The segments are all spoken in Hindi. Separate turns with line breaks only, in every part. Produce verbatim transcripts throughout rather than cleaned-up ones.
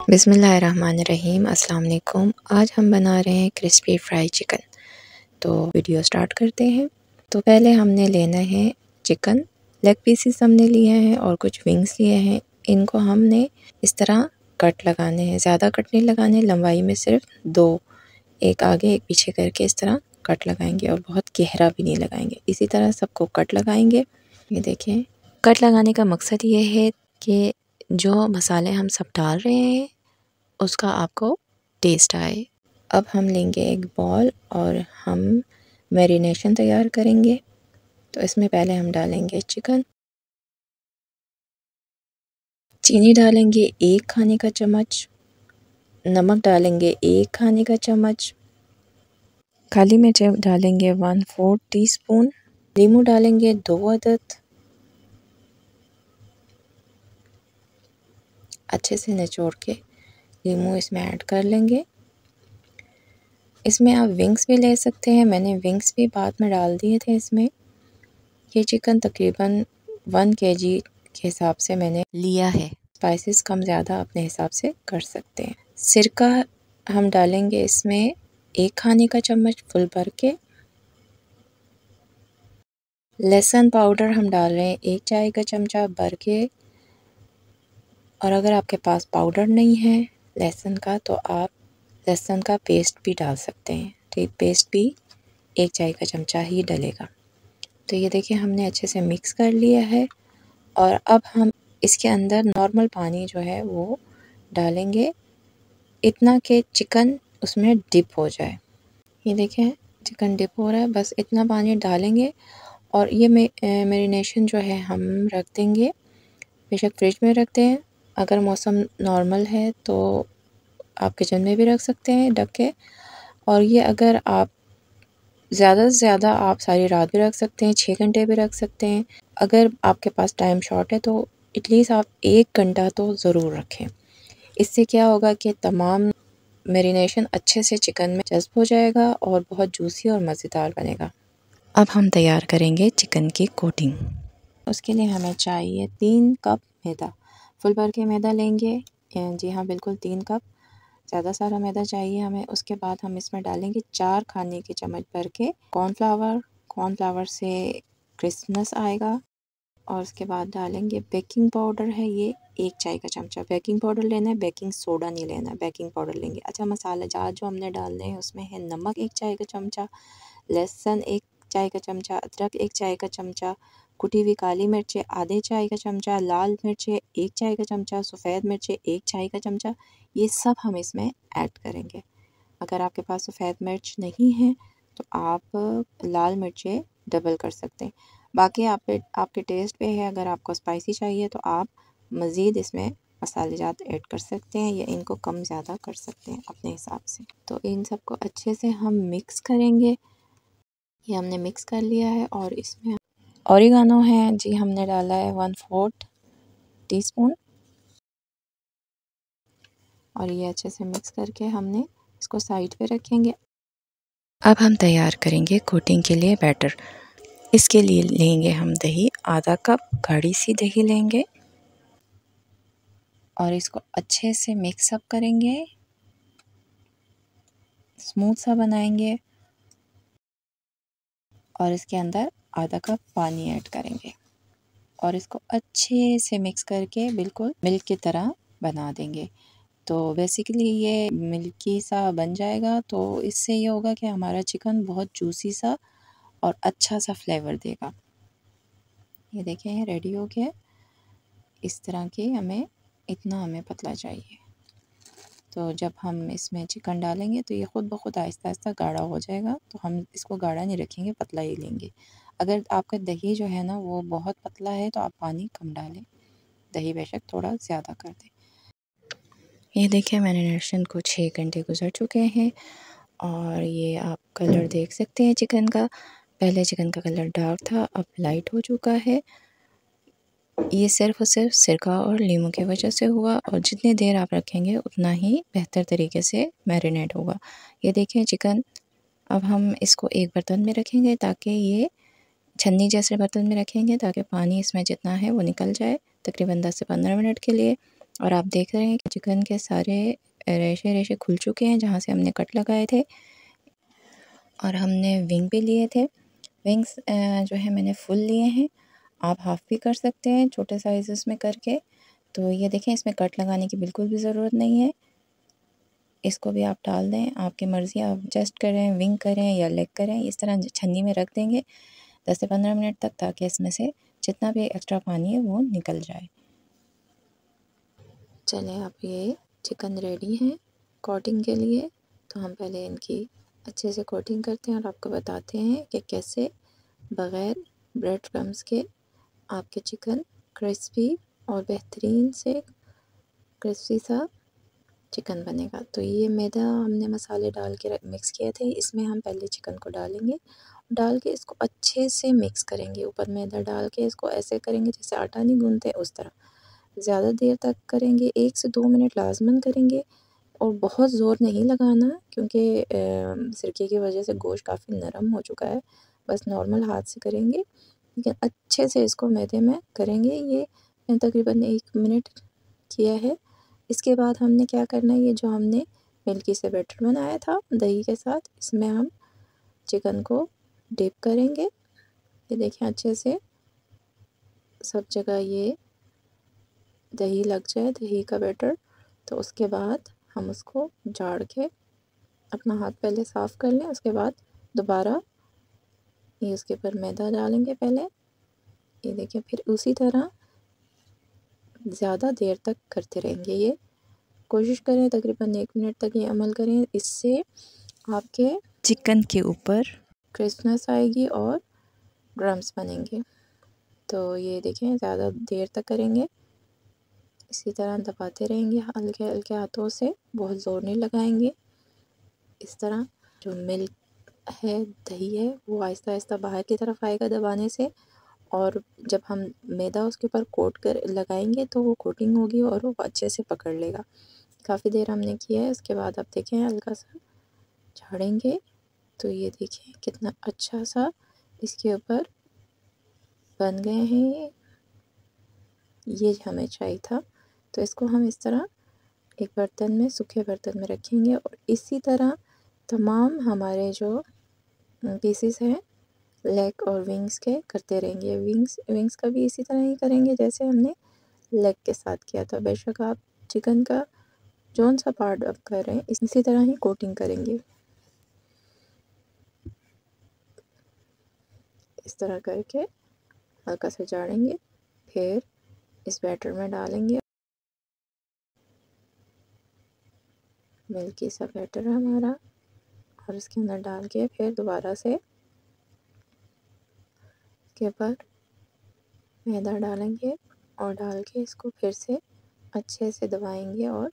बिस्मिल्लाहिर्रहमानिर्रहीम अस्सलाम वालेकुम। आज हम बना रहे हैं क्रिस्पी फ्राई चिकन। तो वीडियो स्टार्ट करते हैं। तो पहले हमने लेना है चिकन, लेग पीसेस हमने लिए हैं और कुछ विंग्स लिए हैं। इनको हमने इस तरह कट लगाने हैं, ज़्यादा कट नहीं लगाने, लंबाई में सिर्फ दो, एक आगे एक पीछे करके इस तरह कट लगाएंगे और बहुत गहरा भी नहीं लगाएंगे। इसी तरह सबको कट लगाएंगे। ये देखें, कट लगाने का मकसद ये है कि जो मसाले हम सब डाल रहे हैं उसका आपको टेस्ट आए। अब हम लेंगे एक बॉल और हम मैरिनेशन तैयार करेंगे। तो इसमें पहले हम डालेंगे चिकन, चीनी डालेंगे एक खाने का चम्मच, नमक डालेंगे एक खाने का चम्मच, काली मिर्च डालेंगे वन फोर्थ टी स्पून, नींबू डालेंगे दो अदद, अच्छे से निचोड़ के नींबू इसमें ऐड कर लेंगे। इसमें आप विंग्स भी ले सकते हैं, मैंने विंग्स भी बाद में डाल दिए थे इसमें। ये चिकन तकरीबन वन केजी के हिसाब से मैंने लिया है। स्पाइसेस कम ज़्यादा अपने हिसाब से कर सकते हैं। सिरका हम डालेंगे इसमें एक खाने का चम्मच फुल भर के। लहसुन पाउडर हम डाल रहे हैं एक चाय का चमचा भर के। और अगर आपके पास पाउडर नहीं है लहसुन का तो आप लहसुन का पेस्ट भी डाल सकते हैं। ठीक, पेस्ट भी एक चाय का चमचा ही डलेगा। तो ये देखिए हमने अच्छे से मिक्स कर लिया है और अब हम इसके अंदर नॉर्मल पानी जो है वो डालेंगे, इतना कि चिकन उसमें डिप हो जाए। ये देखें चिकन डिप हो रहा है, बस इतना पानी डालेंगे और ये मैरिनेशन जो है हम रख देंगे। बेशक फ्रिज में रखते हैं, अगर मौसम नॉर्मल है तो आप किचन में भी रख सकते हैं ढक के। और ये अगर आप ज़्यादा से ज़्यादा आप सारी रात भी रख सकते हैं, छः घंटे भी रख सकते हैं। अगर आपके पास टाइम शॉर्ट है तो एटलीस्ट आप एक घंटा तो ज़रूर रखें। इससे क्या होगा कि तमाम मैरिनेशन अच्छे से चिकन में जज़्ब हो जाएगा और बहुत जूसी और मज़ेदार बनेगा। अब हम तैयार करेंगे चिकन की कोटिंग। उसके लिए हमें चाहिए तीन कप मैदा, फुल भर के मैदा लेंगे। जी हाँ, बिल्कुल तीन कप, ज़्यादा सारा मैदा चाहिए हमें। उसके बाद हम इसमें डालेंगे चार खाने के चम्मच भर के कॉर्नफ्लावर। कॉर्नफ्लावर से क्रिस्पनेस आएगा। और उसके बाद डालेंगे बेकिंग पाउडर है ये एक चाय का चमचा। बेकिंग पाउडर लेना है, बेकिंग सोडा नहीं लेना है, बेकिंग पाउडर लेंगे। अच्छा, मसाले जार जो हमने डालने हैं उसमें है नमक एक चाय का चमचा, लहसुन एक चाय का चमचा, अदरक एक चाय का चमचा, कुटी हुई काली मिर्चें आधे चाय का चमचा, लाल मिर्चें एक चाय का चमचा, सफ़ेद मिर्चें एक चाय का चमचा। ये सब हम इसमें ऐड करेंगे। अगर आपके पास सफ़ेद मिर्च नहीं है तो आप लाल मिर्चें डबल कर सकते हैं। बाकी आप पे आपके टेस्ट पे है, अगर आपको स्पाइसी चाहिए तो आप मज़ीद इसमें मसालेजात ऐड कर सकते हैं या इनको कम ज़्यादा कर सकते हैं अपने हिसाब से। तो इन सबको अच्छे से हम मिक्स करेंगे। ये हमने मिक्स कर लिया है और इसमें ऑरिगानो है जी, हमने डाला है वन फोर्थ टी स्पून। और ये अच्छे से मिक्स करके हमने इसको साइड पे रखेंगे। अब हम तैयार करेंगे कोटिंग के लिए बैटर। इसके लिए लेंगे हम दही, आधा कप गाढ़ी सी दही लेंगे और इसको अच्छे से मिक्सअप करेंगे, स्मूथ सा बनाएंगे और इसके अंदर आधा कप पानी ऐड करेंगे और इसको अच्छे से मिक्स करके बिल्कुल मिल्क की तरह बना देंगे। तो बेसिकली ये मिल्की सा बन जाएगा। तो इससे ये होगा कि हमारा चिकन बहुत जूसी सा और अच्छा सा फ्लेवर देगा। ये देखें ये रेडी हो गया। इस तरह के हमें इतना हमें पतला चाहिए। तो जब हम इसमें चिकन डालेंगे तो ये ख़ुद ब खुद आहिस्ता आहिस्ता गाढ़ा हो जाएगा। तो हम इसको गाढ़ा नहीं रखेंगे, पतला ही लेंगे। अगर आपका दही जो है ना वो बहुत पतला है तो आप पानी कम डालें, दही बेशक थोड़ा ज़्यादा कर दें। ये देखिए मैरिनेशन को छः घंटे गुजर चुके हैं और ये आप कलर देख सकते हैं चिकन का। पहले चिकन का कलर डार्क था, अब लाइट हो चुका है। ये सिर्फ़ और सिर्फ सिरका और नींबू की वजह से हुआ और जितनी देर आप रखेंगे उतना ही बेहतर तरीके से मैरिनेट होगा। ये देखें चिकन, अब हम इसको एक बर्तन में रखेंगे ताकि ये छन्नी जैसे बर्तन में रखेंगे ताकि पानी इसमें जितना है वो निकल जाए। तकरीबन दस से पंद्रह मिनट के लिए और आप देख रहे हैं कि चिकन के सारे रेशे रेशे खुल चुके हैं जहाँ से हमने कट लगाए थे। और हमने विंग भी लिए थे। विंग्स जो है मैंने फुल लिए हैं, आप हाफ़ भी कर सकते हैं छोटे साइज़ में करके। तो ये देखें, इसमें कट लगाने की बिल्कुल भी ज़रूरत नहीं है। इसको भी आप डाल दें, आपकी मर्ज़ी, आप जस्ट करें, विंग करें या लेग करें, इस तरह छन्नी में रख देंगे दस से पंद्रह मिनट तक, ताकि इसमें से जितना भी एक्स्ट्रा पानी है वो निकल जाए। चलें, अब ये चिकन रेडी है कोटिंग के लिए। तो हम पहले इनकी अच्छे से कोटिंग करते हैं और आपको बताते हैं कि कैसे बग़ैर ब्रेड क्रम्स के आपके चिकन क्रिस्पी और बेहतरीन से क्रिस्पी सा चिकन बनेगा। तो ये मैदा हमने मसाले डाल के मिक्स किए थे, इसमें हम पहले चिकन को डालेंगे, डाल के इसको अच्छे से मिक्स करेंगे। ऊपर मैदा डाल के इसको ऐसे करेंगे जैसे आटा नहीं गूँथते उस तरह, ज़्यादा देर तक करेंगे, एक से दो मिनट लाजमन करेंगे। और बहुत ज़ोर नहीं लगाना, क्योंकि सिरके की वजह से गोश्त काफ़ी नरम हो चुका है। बस नॉर्मल हाथ से करेंगे, लेकिन अच्छे से इसको मैदे में करेंगे। ये मैंने तकरीबन एक मिनट किया है। इसके बाद हमने क्या करना है, ये जो हमने मिल्की से बैटर बनाया था दही के साथ, इसमें हम चिकन को डिप करेंगे। ये देखें, अच्छे से सब जगह ये दही लग जाए, दही का बैटर। तो उसके बाद हम उसको झाड़ के अपना हाथ पहले साफ़ कर लें, उसके बाद दोबारा ये उसके ऊपर मैदा डालेंगे पहले। ये देखिए, फिर उसी तरह ज़्यादा देर तक करते रहेंगे। ये कोशिश करें तकरीबन एक मिनट तक ये अमल करें, इससे आपके चिकन के ऊपर क्रिस्पनेस आएगी और क्रम्स बनेंगे। तो ये देखें, ज़्यादा देर तक करेंगे, इसी तरह दबाते रहेंगे हल्के हल्के हाथों से, बहुत ज़ोर नहीं लगाएंगे। इस तरह जो मिल्क है, दही है, वो आहिस्ता आहिस्ता बाहर की तरफ आएगा दबाने से। और जब हम मैदा उसके ऊपर कोट कर लगाएंगे तो वो कोटिंग होगी और वो अच्छे से पकड़ लेगा। काफ़ी देर हमने किया है, उसके बाद आप देखें हल्का सा झाड़ेंगे तो ये देखिए कितना अच्छा सा इसके ऊपर बन गए हैं। ये हमें चाहिए था। तो इसको हम इस तरह एक बर्तन में, सूखे बर्तन में रखेंगे और इसी तरह तमाम हमारे जो पीसेस हैं लेग और विंग्स के करते रहेंगे। विंग्स विंग्स का भी इसी तरह ही करेंगे जैसे हमने लेग के साथ किया था। बेशक आप चिकन का जौन सा पार्ट अब कर रहे हैं इसी तरह ही कोटिंग करेंगे। इस तरह करके हल्का सा झाड़ेंगे, फिर इस बैटर में डालेंगे। मिल्की सा बैटर है हमारा, और इसके अंदर डाल के फिर दोबारा से इसके ऊपर मैदा डालेंगे और डाल के इसको फिर से अच्छे से दबाएंगे और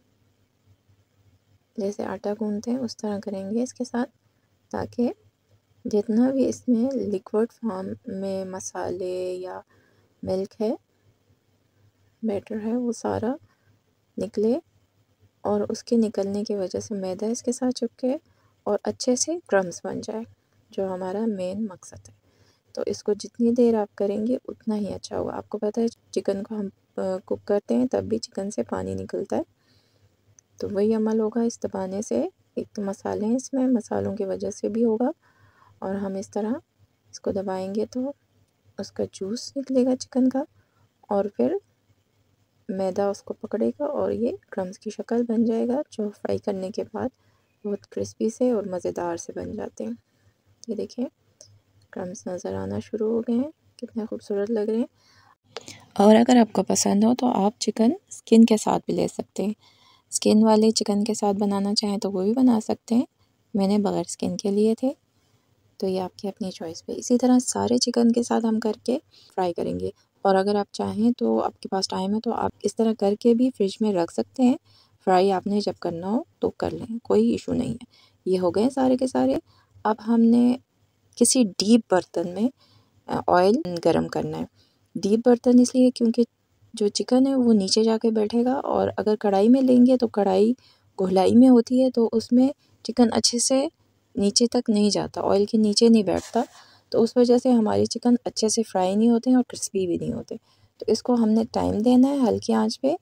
जैसे आटा गूंथते हैं उस तरह करेंगे इसके साथ, ताकि जितना भी इसमें लिक्विड फॉर्म में मसाले या मिल्क है, बैटर है, वो सारा निकले और उसके निकलने की वजह से मैदा इसके साथ चिपके और अच्छे से क्रम्स बन जाए, जो हमारा मेन मकसद है। तो इसको जितनी देर आप करेंगे उतना ही अच्छा होगा। आपको पता है चिकन को हम कुक करते हैं तब भी चिकन से पानी निकलता है, तो वही अमल होगा इस दबाने से। एक तो मसाले हैं इसमें, मसालों की वजह से भी होगा, और हम इस तरह इसको दबाएंगे तो उसका जूस निकलेगा चिकन का और फिर मैदा उसको पकड़ेगा और ये क्रम्स की शक्ल बन जाएगा, जो फ्राई करने के बाद बहुत क्रिस्पी से और मज़ेदार से बन जाते हैं। ये देखिए क्रम्स नज़र आना शुरू हो गए हैं, कितने खूबसूरत लग रहे हैं। और अगर आपको पसंद हो तो आप चिकन स्किन के साथ भी ले सकते हैं। स्किन वाले चिकन के साथ बनाना चाहें तो वो भी बना सकते हैं। मैंने बग़ैर स्किन के लिए थे, तो ये आपकी अपनी चॉइस पे। इसी तरह सारे चिकन के साथ हम करके फ्राई करेंगे। और अगर आप चाहें तो आपके पास टाइम है तो आप इस तरह करके भी फ्रिज में रख सकते हैं। फ्राई आपने जब करना हो तो कर लें, कोई इशू नहीं है। ये हो गए सारे के सारे। अब हमने किसी डीप बर्तन में ऑयल गरम करना है। डीप बर्तन इसलिए क्योंकि जो चिकन है वो नीचे जाके बैठेगा, और अगर कढ़ाई में लेंगे तो कढ़ाई गोलाई में होती है, तो उसमें चिकन अच्छे से नीचे तक नहीं जाता, ऑयल के नीचे नहीं बैठता, तो उस वजह से हमारे चिकन अच्छे से फ्राई नहीं होते हैं और क्रिस्पी भी नहीं होते। तो इसको हमने टाइम देना है हल्की आंच पे,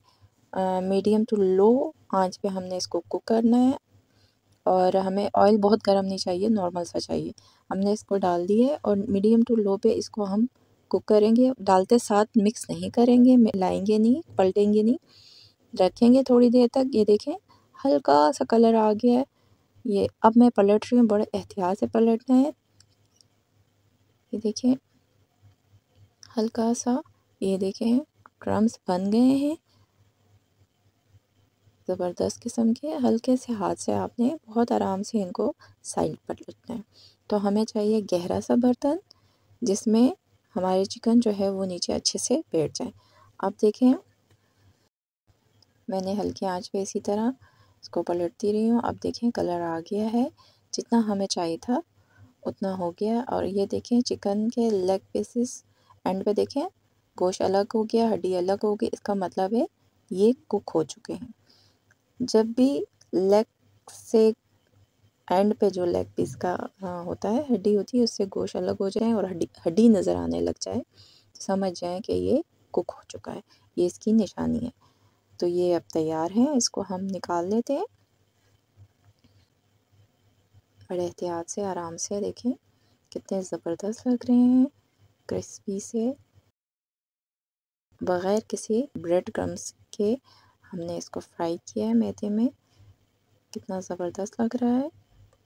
मीडियम टू लो आंच पे हमने इसको कुक करना है। और हमें ऑयल बहुत गर्म नहीं चाहिए, नॉर्मल सा चाहिए। हमने इसको डाल दिए और मीडियम टू लो पे इसको हम कुक करेंगे। डालते साथ मिक्स नहीं करेंगे, मिलाएंगे नहीं, पलटेंगे नहीं, रखेंगे थोड़ी देर तक। ये देखें हल्का सा कलर आ गया है। ये अब मैं पलट रही हूँ, बड़े एहतियात से पलटना है। ये देखें हल्का सा, ये देखें क्रम्स बन गए हैं ज़बरदस्त किस्म के। हल्के से हाथ से आपने बहुत आराम से इनको साइड पर रखना है। तो हमें चाहिए गहरा सा बर्तन जिसमें हमारे चिकन जो है वो नीचे अच्छे से बैठ जाए। अब देखें मैंने हल्की आंच पे इसी तरह इसको पलटती रही हूँ। अब देखें कलर आ गया है, जितना हमें चाहिए था उतना हो गया। और ये देखें चिकन के लेग पीसेस एंड पे देखें गोश्त अलग हो गया, हड्डी अलग हो गई। इसका मतलब है ये कुक हो चुके हैं। जब भी लेग से एंड पे जो लेग पीस का होता है, हड्डी होती है, उससे गोश्त अलग हो जाए और हड्डी हड्डी नज़र आने लग जाए, समझ जाएं कि ये कुक हो चुका है। ये इसकी निशानी है। तो ये अब तैयार है, इसको हम निकाल लेते हैं बड़े एहतियात से, आराम से। देखें कितने ज़बरदस्त लग रहे हैं, क्रिस्पी से, बग़ैर किसी ब्रेड क्रम्स के हमने इसको फ्राई किया है मैदे में। कितना ज़बरदस्त लग रहा है।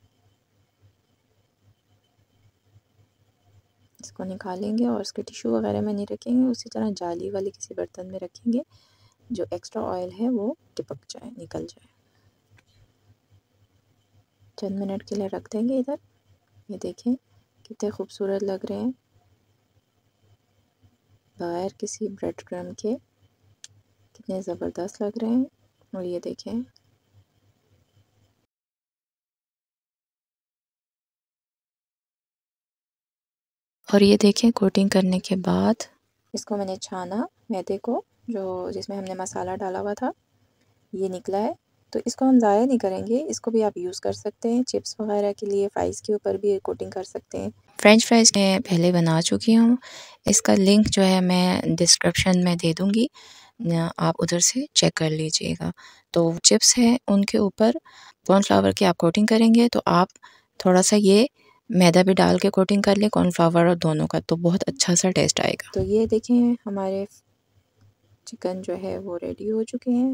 इसको निकालेंगे और इसके टिश्यू वगैरह में नहीं रखेंगे, उसी तरह जाली वाले किसी बर्तन में रखेंगे, जो एक्स्ट्रा ऑयल है वो टिपक जाए, निकल जाए। चंद मिनट के लिए रख देंगे इधर। ये देखें कितने खूबसूरत लग रहे हैं बगैर किसी ब्रेड क्रम्ब के, कितने ज़बरदस्त लग रहे हैं। और ये देखें और ये देखें कोटिंग करने के बाद इसको मैंने छाना मैदे को, जो जिसमें हमने मसाला डाला हुआ था, ये निकला है। तो इसको हम ज़ाया नहीं करेंगे, इसको भी आप यूज़ कर सकते हैं चिप्स वगैरह के लिए, फ्राइज़ के ऊपर भी कोटिंग कर सकते हैं। फ्रेंच फ्राइज़ मैं पहले बना चुकी हूँ, इसका लिंक जो है मैं डिस्क्रिप्शन में दे दूँगी, आप उधर से चेक कर लीजिएगा। तो चिप्स हैं उनके ऊपर कॉर्नफ्लावर की आप कोटिंग करेंगे, तो आप थोड़ा सा ये मैदा भी डाल के कोटिंग कर ले, कॉर्नफ्लावर और दोनों का, तो बहुत अच्छा सा टेस्ट आएगा। तो ये देखें हमारे चिकन जो है वो रेडी हो चुके हैं।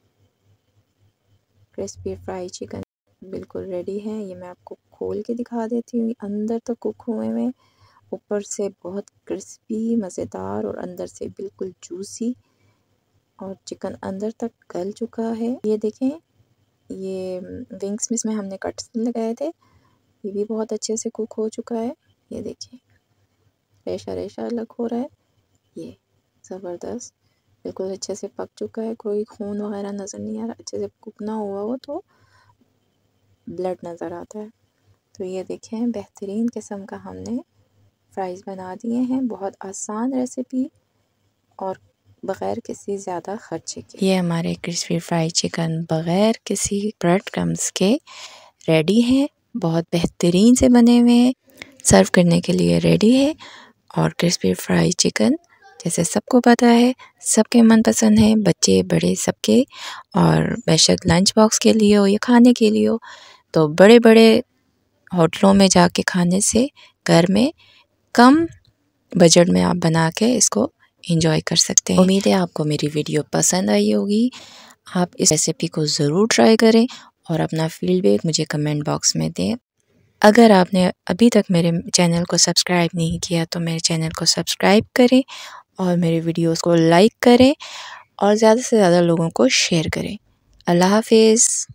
क्रिस्पी फ्राई चिकन बिल्कुल रेडी है। ये मैं आपको खोल के दिखा देती हूँ। अंदर तक कुक हुए में, ऊपर से बहुत क्रिस्पी मज़ेदार और अंदर से बिल्कुल जूसी, और चिकन अंदर तक गल चुका है। ये देखें ये विंग्स में इसमें हमने कट्स लगाए थे, ये भी बहुत अच्छे से कुक हो चुका है। ये देखिए रेशा रेशा अलग हो रहा है, ये ज़बरदस्त बिल्कुल अच्छे से पक चुका है, कोई खून वगैरह नज़र नहीं आ रहा। अच्छे से कुक ना हुआ हो तो ब्लड नज़र आता है। तो ये देखें बेहतरीन किस्म का हमने फ्राइज़ बना दिए हैं, बहुत आसान रेसिपी और बग़ैर किसी ज़्यादा ख़र्चे के। ये हमारे क्रिस्पी फ्राई चिकन बग़ैर किसी ब्रेड क्रम्स के रेडी हैं, बहुत बेहतरीन से बने हुए हैं, सर्व करने के लिए रेडी है। और क्रिस्पी फ्राई चिकन जैसे सबको पता है, सबके मनपसंद है, बच्चे बड़े सबके, और बेशक लंच बॉक्स के लिए हो या खाने के लिए हो, तो बड़े बड़े होटलों में जाके खाने से घर में कम बजट में आप बना के इसको एंजॉय कर सकते हैं। उम्मीद है आपको मेरी वीडियो पसंद आई होगी। आप इस रेसिपी को ज़रूर ट्राई करें और अपना फीडबैक मुझे कमेंट बॉक्स में दें। अगर आपने अभी तक मेरे चैनल को सब्सक्राइब नहीं किया तो मेरे चैनल को सब्सक्राइब करें और मेरे वीडियोस को लाइक करें और ज़्यादा से ज़्यादा लोगों को शेयर करें। अल्लाह हाफ़िज़।